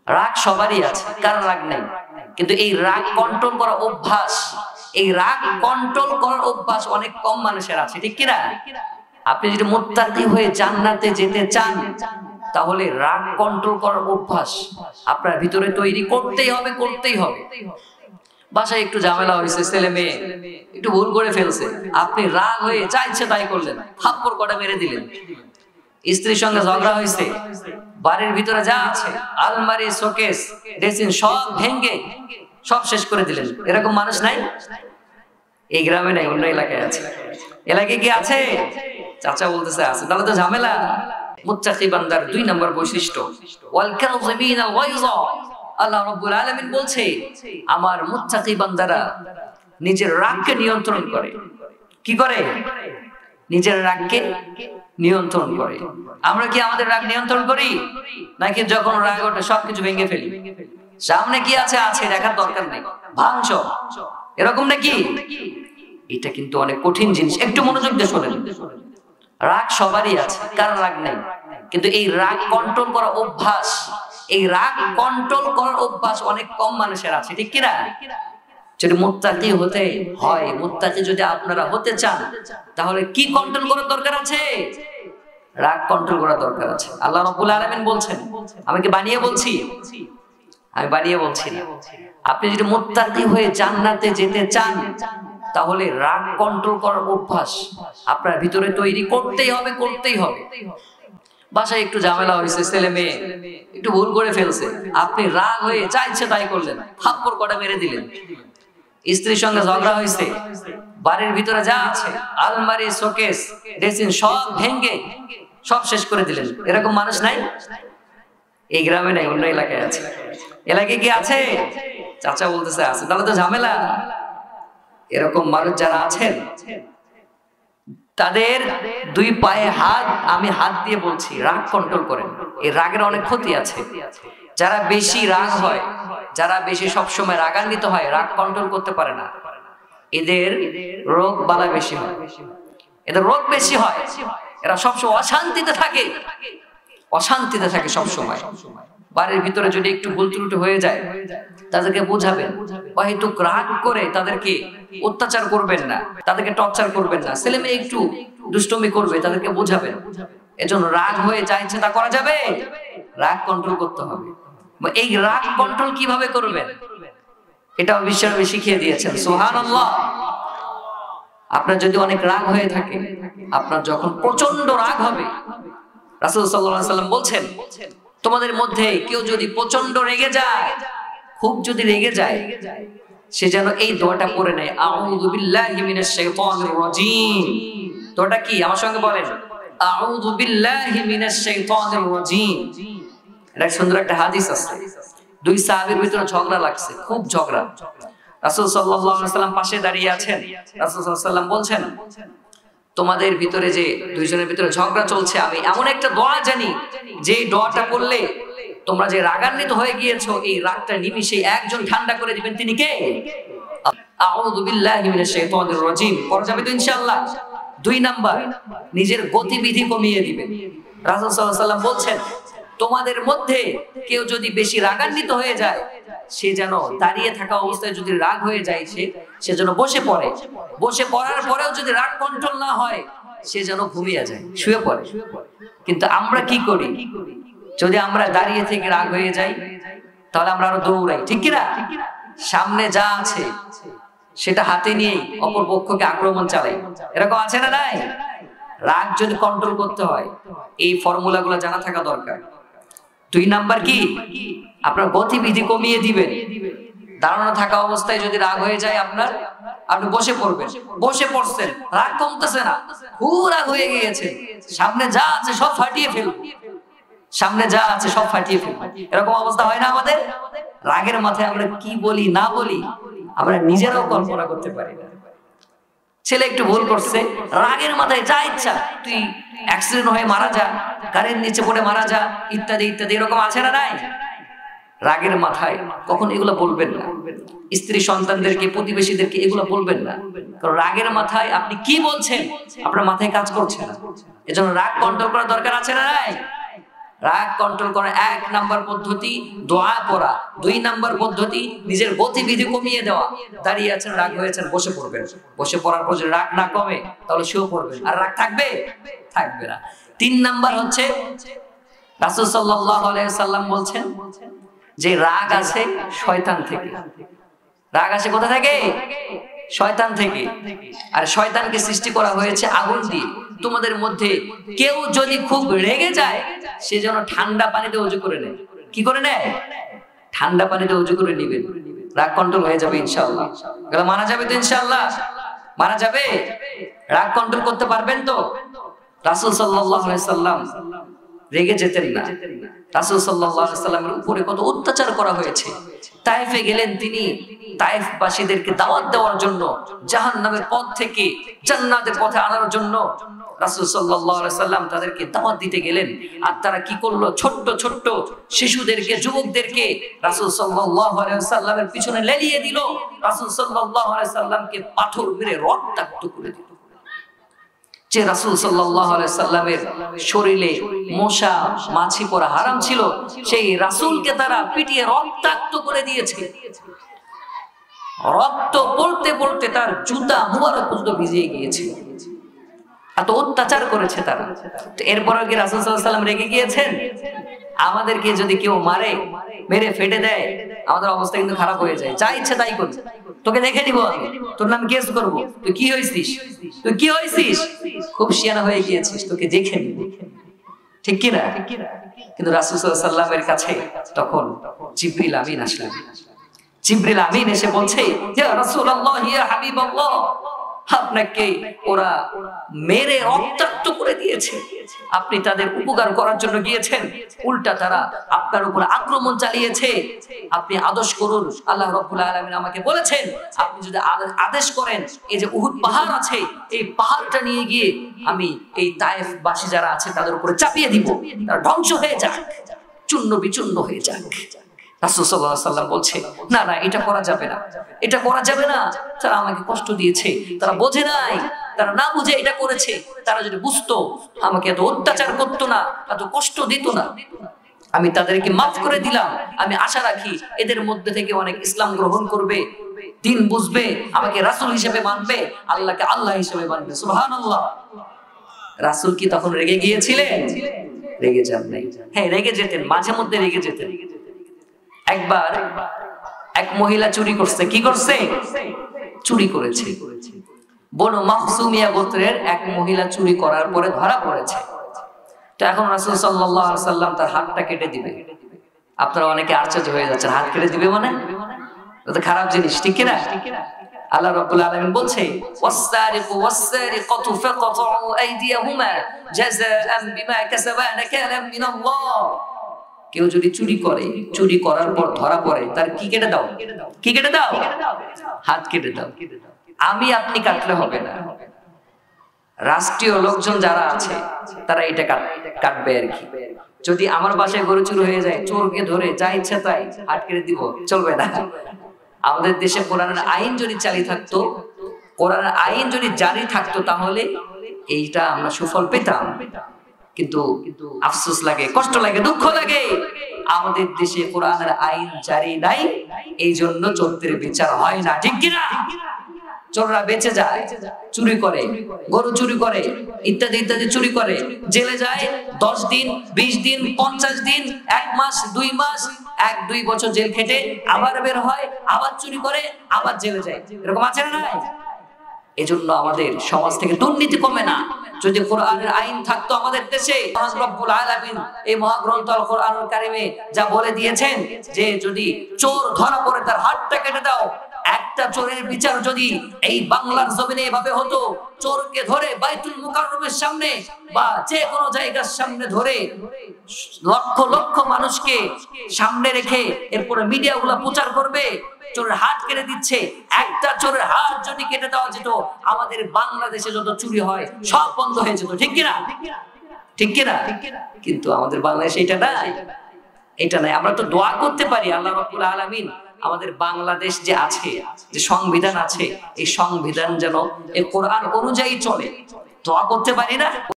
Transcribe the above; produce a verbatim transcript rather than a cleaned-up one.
রাগ সবারই আছে, কার রাগ নেই? কিন্তু এই রাগ কন্ট্রোল করা অভ্যাস, এই রাগ কন্ট্রোল করার অভ্যাস অনেক কম মানুষের আছে, ঠিক কিনা? আপনি যদি মুত্তাকি হয়ে জান্নাতে যেতে চান, তাহলে রাগ কন্ট্রোল করার অভ্যাস আপনার ভিতরে তৈরি করতেই হবে, করতেই হবে। বাসায় একটু ঝামেলা হয়েছে, ছেলে মেয়ে একটু ভুল করে ফেলছে, আপনি রাগ হয়ে যা ইচ্ছে তাই করলেন, থাপ্পড় কটা মেরে দিলেন। স্ত্রীর সঙ্গে ঝগড়া হয়েছে, বাড়ির ভিতরে যা আছে আলমারি, শোকেস, ড্রেসিং সব ভেঙে সব শেষ করে দিলেন। এরকম মানুষ নাই? এই গ্রামে নাই, অন্য এলাকায় আছে। এলাকায় কি আছে? চাচা বলতেছে আছে। তাহলে তো ঝামেলা। মুত্তাকি বান্দার দুই নম্বর বৈশিষ্ট্য ওয়াল কাযিমিন আল গায়যা। আল্লাহ রাব্বুল আলামিন বলছে, আমার মুত্তাকি বান্দারা নিজের রাগকে নিয়ন্ত্রণ করে। কি করে? নিজের রাগকে নিয়ন্ত্রণ করে। আমরা কি আমাদের রাগ নিয়ন্ত্রণ করি, নাকি যখন রাগ ওঠে সবকিছু ভেঙে ফেলি? সামনে কি আছে আছে দেখার দরকার নেই, ভাঙছ, এরকম নাকি? এটা কিন্তু অনেক কঠিন জিনিস। একটু মনোযোগ দিয়ে শোনেন। রাগ সবারই আছে, কার রাগ নেই? কিন্তু এই রাগ কন্ট্রোল করা অভ্যাস, এই রাগ কন্ট্রোল করার অভ্যাস অনেক কম মানুষের আছে, ঠিক কিনা? যদি মুত্তাকি হতে হয়, মুত্তাকি যদি আপনারা হতে চান, তাহলে কি কন্ট্রোল করার দরকার আছে? রাগ কন্ট্রোল করার দরকার আছে। আল্লাহ রাব্বুল আলামিন বলছেন, আমি কি বানিয়ে বলছি? আমি বানিয়ে বলছি না। আপনি যদি মুত্তাকি হয়ে জান্নাতে যেতে চান, তাহলে রাগ কন্ট্রোল করার অভ্যাস আপনার ভিতরে তৈরি করতেই হবে, করতেই হবে। বাসায় একটু ঝামেলা হয়েছে, ছেলে মেয়ে একটু ভুল করে ফেলছে, আপনি রাগ হয়ে যা ইচ্ছে তাই করলেন, থাপ্পড় কটা মেরে দিলেন। স্ত্রীর সঙ্গে ঝগড়া হয়েছে, বাড়ির ভিতরে যা আছে আলমারি, শোকেস, ড্রেসিং সব ভেঙে সব শেষ করে দিলেন। এরকম মানুষ নাই? এই গ্রামে নাই, অন্য এলাকায় আছে। এলাকায় কি আছে? চাচা বলতেছে আছে। তাহলে তো ঝামেলা। এরকম মানুষ যারা আছেন, তাদের দুই পায়ে হাত, আমি হাত দিয়ে বলছি, রাগ কন্ট্রোল করেন। এই রাগের অনেক ক্ষতি আছে। যারা বেশি রাগ হয়, যারা বেশি সবসময় রাগান্বিত হয়, রাগ কন্ট্রোল করতে পারে না, এদের রোগ বালা বেশি হয়, এদের রোগ বেশি হয়। এরা সবসময় অশান্তিতে থাকে, অশান্তিতে থাকে সবসময়। বাড়ির ভিতরে যদি একটু ভুল ত্রুটি হয়ে যায়, তাদেরকে বোঝাবেন, হয়তো রাগ করে তাদেরকে অত্যাচার করবেন না, তাদেরকে টর্চার করবেন না। ছেলে মেয়ে একটু দুষ্টুমি করবে, তাদেরকে বোঝাবেন। এজন্য রাগ হয়ে যা ইচ্ছে তা করা যাবে? রাগ কন্ট্রোল করতে হবে। এই রাগ কন্ট্রোল কিভাবে করবেন, এটাও বিশ্বনবী শিখিয়ে দিয়েছেন। সুবহানাল্লাহ। আপনার যদি অনেক রাগ হয়ে থাকে, আপনার যখন প্রচন্ড রাগ হবে, রাসূল সাল্লাল্লাহু আলাইহি ওয়াসাল্লাম বলছেন, তোমাদের মধ্যে কেউ যদি প্রচন্ড রেগে যায়, খুব যদি রেগে যায়, সে যেন এই দোয়াটা পড়ে নেয়, আউযু বিল্লাহি মিনাশ শাইতানির রাজীম। দোয়াটা কি? আমার সঙ্গে বলেন, আউযু বিল্লাহি মিনাশ শাইতানির রাজীম। এটা সুন্দর একটা হাদিস আছে। দুই সাহাবীর ভিতরে ঝগড়া লাগছে, খুব ঝগড়া। রাসূল সাল্লাল্লাহু আলাইহি ওয়াসাল্লাম পাশে দাঁড়িয়ে আছেন। রাসূল সাল্লাল্লাহু আলাইহি ওয়াসাল্লাম বলছেন, তোমাদের ভিতরে যে দুইজনের ভিতরে ঝগড়া চলছে, আমি এমন একটা দোয়া জানি, যে দোয়াটা পড়লে তোমরা যে রাগান্বিত হয়ে গিয়েছো, এই রাগটা নিমিষে একজন ঠান্ডা করে দিবেন। তিনি কে? আউযু বিল্লাহি মিনাশ শাইতানির রাজীম। পড়া যাবে তো ইনশাআল্লাহ। দুই নাম্বার, নিজের গতিবিধি কমিয়ে দিবেন। রাসূল সাল্লাল্লাহু আলাইহি ওয়াসাল্লাম বলছেন, তোমাদের মধ্যে কেউ যদি বেশি রাগান্বিত হয়ে যায়, সে যেন দাঁড়িয়ে থাকা অবস্থায় যদি রাগ হয়ে যায়, সে সে যেন বসে পড়ে। বসে পড়ার পরেও যদি রাগ কন্ট্রোল না হয়, সে যেন ঘুমিয়ে যায়, শুয়ে পড়ে। কিন্তু আমরা কি করি? যদি আমরা দাঁড়িয়ে থেকে রাগ হয়ে যাই, তাহলে আমরা আরো দৌড়াই, ঠিক কিনা? সামনে যা আছে সেটা হাতে নিয়ে অপর পক্ষকে আক্রমণ চালাই। এরকম আছে না নাই? রাগ যদি কন্ট্রোল করতে হয়, এই ফর্মুলাগুলো জানা থাকা দরকার। দুই নাম্বার কি? আপনার গতিবিধি কমিয়ে দিবেন। দাঁড়ানো থাকা অবস্থায় যদি রাগ হয়ে যায় আপনার, আপনি বসে পড়বেন। বসে পড়ছেন, রাগ কমতেছে না, খুব রাগ হয়ে গিয়েছে, সামনে যা আছে সব ফাটিয়ে ফেলুন, সামনে যা আছে সব ফাটিয়ে ফেলুন। এরকম অবস্থা হয় না আমাদের? রাগের মাথায় আমরা কি বলি না বলি আমরা নিজেরাও কল্পনা করতে পারি না। ছেলে একটু ভুল করছে, রাগের মাথায় যা ইচ্ছা, তুই অ্যাক্সিডেন্ট হয়ে মারা যা, গাড়ির নিচে পড়ে মারা যা, ইত্যাদি ইত্যাদি। এরকম আছে না নাই? রাগের মাথায় কখন এগুলো বলবেন না। স্ত্রী সন্তানদেরকে, প্রতিবেশীদেরকে এগুলো বলবেন না, কারণ রাগের মাথায় আপনি কি বলছেন আপনার মাথায় কাজ করছে না। এজন্য রাগ কন্ট্রোল করার দরকার আছে না নাই? রাগ কন্ট্রোল করার এক নাম্বার পদ্ধতি দোয়া পড়া, দুই নাম্বার পদ্ধতি নিজের গতিবিধি কমিয়ে দেওয়া। দাঁড়িয়ে আছেন, রাগ হয়েছেন, বসে পড়বেন। বসে পড়ার পর যদি রাগ না কমে তাহলে শুয়ে পড়বেন। আর রাগ থাকবে থাকবে না। তিন নাম্বার হচ্ছে রাসূল সাল্লাল্লাহু আলাইহি সাল্লাম বলছেন যে রাগ আসে শয়তান থেকে। রাগ আসে কোথা থেকে? শয়তান থেকে। আর শয়তানকে সৃষ্টি করা হয়েছে আগুন দিয়ে। তোমাদের মধ্যে কেউ যদি খুব রেগে যায় সে যেন ঠান্ডা পানিতে ওযু করে নেয়। কি করে নেয়? ঠান্ডা পানিতে ওযু করে নেবেন, রাগ কন্ট্রোল হয়ে যাবে ইনশাআল্লাহ। এগুলো মানা যাবে তো ইনশাআল্লাহ? মানা যাবে? রাগ কন্ট্রোল করতে পারবেন তো? রাসূল সাল্লাল্লাহু আলাইহি সাল্লাম রেগে যেতেন না। রাসূল সাল্লাল্লাহু আলাইহি সাল্লামের উপরে কত অত্যাচার করা হয়েছে। তায়েফে গেলেন তিনি তায়েফবাসীদেরকে দাওয়াত দেওয়ার জন্য, জাহান্নামের পথ থেকে জান্নাতের পথে আনার জন্য রাসূল সাল্লাল্লাহু আলাইহি সাল্লাম তাদেরকে দাওয়াত দিতে গেলেন। আর তারা কি করলো? ছোট্ট ছোট্ট শিশুদেরকে, যুবকদেরকে রাসূল সাল্লাল্লাহু আলাইহি সাল্লামের পিছনে লেলিয়ে দিল। রাসূল সাল্লাল্লাহু আলাইহি সাল্লামকে পাথর মেরে রক্তাক্ত করে দিল। যে রাসূল সাল্লাল্লাহু আলাইহি সাল্লামের শরীরে মশা মাছি পড়া হারাম ছিল, সেই রাসূলকে তারা পিটিয়ে রক্তাক্ত করে দিয়েছে। রক্ত পড়তে পড়তে তার জুতা মুবারক পর্যন্ত ভিজে গিয়েছে। এত অত্যাচার করেছে তারা। তো এরপরে কি রাসূল সাল্লাল্লাহু আলাইহি সাল্লাম রেগে গিয়েছেন? আমাদেরকে যদি কেউ মারে, মেরে ফেটে দেয়, আমাদের অবস্থা কিন্তু খারাপ হয়ে যায়। যা ইচ্ছে তাই করি, তোকে দেখে দিব আমি, তোর নাম কেস করবো, তুই কি হয়েছিস, তুই কি হয়েছিস, খুব শিয়ানা হয়ে গিয়েছিস, তোকে দেখে নিব, ঠিক কিনা? কিন্তু রাসূল সাল্লাল্লাহু আলাইহি সাল্লামের কাছে তখন জিবরিল আমিন আসলেন। জিবরিল আমিন এসে বলছে, ইয়া রাসূলুল্লাহ, ইয়া হাবিবাল্লাহ, আপনাকে ওরা মেরে রক্তাক্ত করে দিয়েছে। আপনি তাদের উপকার করার জন্য গিয়েছেন, উল্টা তারা আপনার উপর আক্রমণ চালিয়েছে। আপনি আদেশ করুন। আল্লাহ রাব্বুল আলামিন আমাকে বলেছেন, আপনি যদি আদেশ করেন, এই যে উহুদ পাহাড় আছে, এই পাহাড়টা নিয়ে গিয়ে আমি এই তায়েফবাসী যারা আছে তাদের উপরে চাপিয়ে দিব, তারা ধ্বংস হয়ে যাক, চূর্ণ বিচূর্ণ হয়ে যাক। রাসূল সাল্লাল্লাহু আলাইহি সাল্লাম বলছে, না না, এটা করা যাবে না, এটা করা যাবে না। তারা আমাকে কষ্ট দিয়েছে, তারা বোঝে নাই, তারা না বুঝে এটা করেছে। তারা যদি বুঝতো, আমাকে এত অত্যাচার করতো না, এত কষ্ট দিত না। আমি তাদেরকে মাফ করে দিলাম। আমি আশা রাখি এদের মধ্যে থেকে অনেক ইসলাম গ্রহণ করবে, দ্বীন বুঝবে, আমাকে রাসূল হিসেবে মানবে, আল্লাহকে আল্লাহ হিসেবে মানবে। সুবহানাল্লাহ। রাসূল কি তখন রেগে গিয়েছিলেন? রেগে যান নাই। হ্যাঁ, রেগে যেতেন, মাঝে মধ্যে রেগে যেতেন। একবার এক মহিলা চুরি করছে। কি করছে? চুরি করেছে। বনু মাখসুমিয়া গোত্রের এক মহিলা চুরি করার পরে ধরা পড়েছে। তো এখন রাসূল সাল্লাল্লাহু আলাইহি সাল্লাম তার হাতটা কেটে দিবে। আপনারা অনেকে আশ্চর্য হয়ে যাচ্ছেন, হাত কেটে দিবে মানে? এটা খারাপ জিনিস, ঠিক কি না? আল্লাহ রাব্বুল আলামিন বলছে, ওয়াস-সারিকু ওয়াস-সারিকাতু ফাকাতু আইদিয়াহুমা জাযাআন বিমা কাসাবা নাকালাম মিনাল্লাহ। কেউ যদি চুরি করে, চুরি করার পর ধরা পড়ে, তার কি কেটে দাও? কি কেটে দাও? হাত কেটে দাও। আমি আপনি কাটলে হবে না, রাষ্ট্রীয় লোকজন যারা আছে তারা এটা কাটবে আর কি। যদি আমার বাসায় গরু চুরি হয়ে যায়, চোরকে ধরে যা ইচ্ছা তাই হাত কেটে দিব, চলবে না। আমাদের দেশে কোরআনের আইন যদি চালু থাকতো, কোরআনের আইন যদি জারি থাকতো, তাহলে এইটা আমরা সুফল পেতাম। কিন্তু আফসোস লাগে, কষ্ট লাগে, দুঃখ লাগে, আমাদের দেশে কোরআনের আইন জারি নাই, এই জন্য চোরদের বিচার হয় না, ঠিক কিনা? চোররা বেঁচে যায়, চুরি করে, গরু চুরি করে, ইত্যাদি ইত্যাদি চুরি করে, জেলে যায় দশ দিন, বিশ দিন, পঞ্চাশ দিন, এক মাস, দুই মাস, এক দুই বছর জেল খেটে আবার বের হয়, আবার চুরি করে, আবার জেলে যায়। এরকম আছে না নাই? এজন্য আমাদের সমাজ থেকে দুর্নীতি কমে না। যদি কোরআনের আইন থাকতো আমাদের দেশে, মহান রব্বুল আলামিন এই মহাগ্রন্থ আল কোরআনুল কারীমে যা বলে দিয়েছেন যে যদি চোর ধরা পড়ে তার হাতটা কেটে দাও। একটা চোরের বিচার যদি এই বাংলার জমিনে এভাবে হতো, চোরকে ধরে বাইতুল মুকাররমের সামনে বা যে কোনো জায়গার সামনে ধরে লক্ষ লক্ষ মানুষকে সামনে রেখে এরপরে মিডিয়াগুলো প্রচার করবে চোরের হাত কেটে দিচ্ছে। একটা চোরের হাত যদি কেটে দেওয়া যেত, আমাদের বাংলাদেশে যত চুরি হয় সব বন্ধ হয়ে যেত, ঠিক কিনা? ঠিক কিনা? কিন্তু আমাদের বাংলাদেশে এটা নাই, এটা নাই। আমরা তো দোয়া করতে পারি, আল্লাহ রাব্বুল আলামিন আমাদের বাংলাদেশ যে আছে, যে সংবিধান আছে, এই সংবিধান যেন এই কোরআন অনুযায়ী চলে, দোয়া করতে পারি না?